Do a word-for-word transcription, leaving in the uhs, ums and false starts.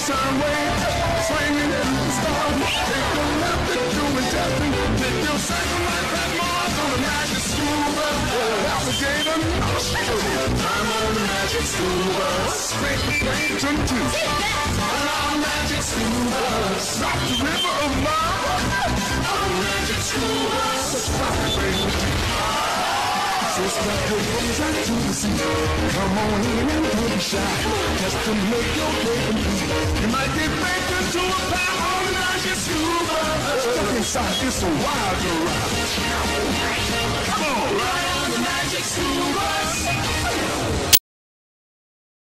sun wave, swinging in the storm. Take a left and do it tapping. Take your second like that Mars on the magic school bus. Alligator, I'm on the magic school bus. Straight to Cajun too. On our magic school bus. Stop the river of love. On the magic school bus. Stop it, baby. Just like the ocean to the sea. Come on in and don't be shy. Just to make your day complete. You might get baked into a pie on the magic school bus. Stuck inside, it's a wild ride.